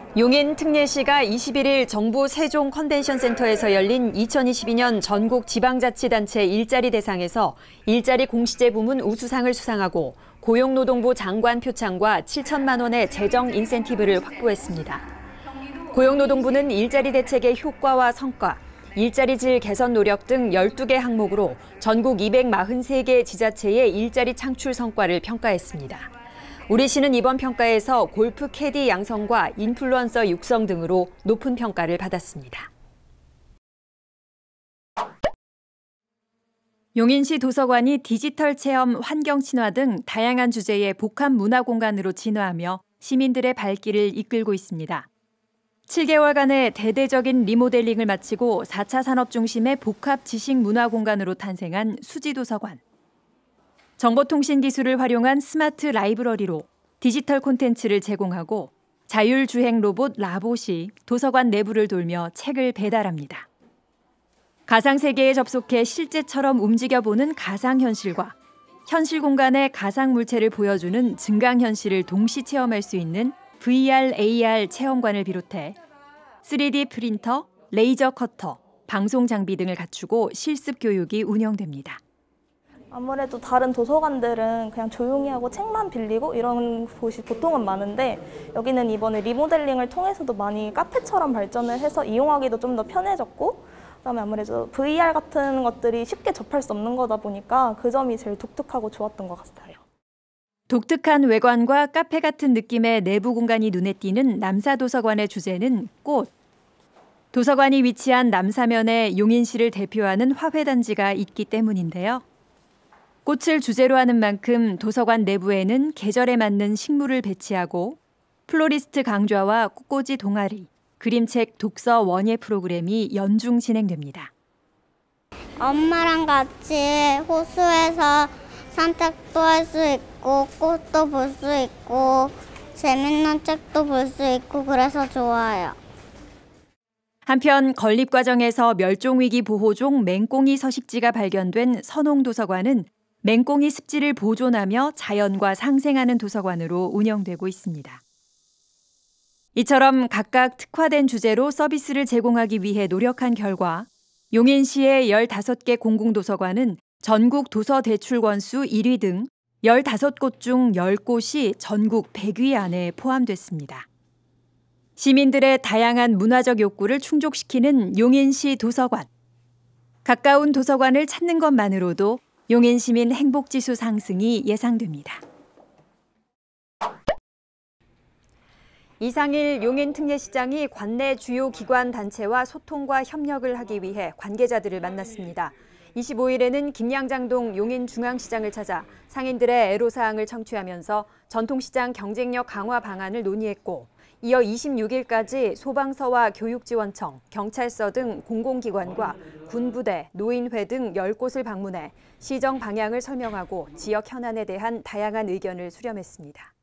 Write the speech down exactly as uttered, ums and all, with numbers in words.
용인 특례시가 이십일 일 정부 세종 컨벤션센터에서 열린 이천이십이 년 전국 지방자치단체 일자리 대상에서 일자리 공시제 부문 우수상을 수상하고 고용노동부 장관 표창과 칠천만 원의 재정 인센티브를 확보했습니다. 고용노동부는 일자리 대책의 효과와 성과, 일자리 질 개선 노력 등 열두 개 항목으로 전국 이백사십삼 개 지자체의 일자리 창출 성과를 평가했습니다. 우리 시는 이번 평가에서 골프 캐디 양성과 인플루언서 육성 등으로 높은 평가를 받았습니다. 용인시 도서관이 디지털 체험, 환경 친화 등 다양한 주제의 복합 문화 공간으로 진화하며 시민들의 발길을 이끌고 있습니다. 칠 개월간의 대대적인 리모델링을 마치고 사 차 산업 중심의 복합 지식 문화 공간으로 탄생한 수지도서관. 정보통신 기술을 활용한 스마트 라이브러리로 디지털 콘텐츠를 제공하고 자율주행 로봇 라봇이 도서관 내부를 돌며 책을 배달합니다. 가상세계에 접속해 실제처럼 움직여보는 가상현실과 현실 공간의 가상물체를 보여주는 증강현실을 동시 체험할 수 있는 브이알, 에이알 체험관을 비롯해 쓰리디 프린터, 레이저 커터, 방송 장비 등을 갖추고 실습 교육이 운영됩니다. 아무래도 다른 도서관들은 그냥 조용히 하고 책만 빌리고 이런 곳이 보통은 많은데 여기는 이번에 리모델링을 통해서도 많이 카페처럼 발전을 해서 이용하기도 좀 더 편해졌고 그다음에 아무래도 브이알 같은 것들이 쉽게 접할 수 없는 거다 보니까 그 점이 제일 독특하고 좋았던 것 같아요. 독특한 외관과 카페 같은 느낌의 내부 공간이 눈에 띄는 남사도서관의 주제는 꽃. 도서관이 위치한 남사면에 용인시를 대표하는 화훼단지가 있기 때문인데요. 꽃을 주제로 하는 만큼 도서관 내부에는 계절에 맞는 식물을 배치하고 플로리스트 강좌와 꽃꽂이 동아리, 그림책 독서 원예 프로그램이 연중 진행됩니다. 엄마랑 같이 호수에서 산책도 할 수 있고 꽃도 볼 수 있고 재밌는 책도 볼 수 있고 그래서 좋아요. 한편 건립 과정에서 멸종위기 보호종 맹꽁이 서식지가 발견된 선홍도서관은 맹꽁이 습지를 보존하며 자연과 상생하는 도서관으로 운영되고 있습니다. 이처럼 각각 특화된 주제로 서비스를 제공하기 위해 노력한 결과 용인시의 열다섯 개 공공도서관은 전국 도서 대출 건수 일 위 등 열다섯 곳 중 열 곳이 전국 백 위 안에 포함됐습니다. 시민들의 다양한 문화적 욕구를 충족시키는 용인시 도서관. 가까운 도서관을 찾는 것만으로도 용인 시민 행복지수 상승이 예상됩니다. 이상일 용인 특례시장이 관내 주요 기관 단체와 소통과 협력을 하기 위해 관계자들을 만났습니다. 이십오 일에는 김양장동 용인중앙시장을 찾아 상인들의 애로사항을 청취하면서 전통시장 경쟁력 강화 방안을 논의했고 이어 이십육 일까지 소방서와 교육지원청, 경찰서 등 공공기관과 군부대, 노인회 등 열 곳을 방문해 시정 방향을 설명하고 지역 현안에 대한 다양한 의견을 수렴했습니다.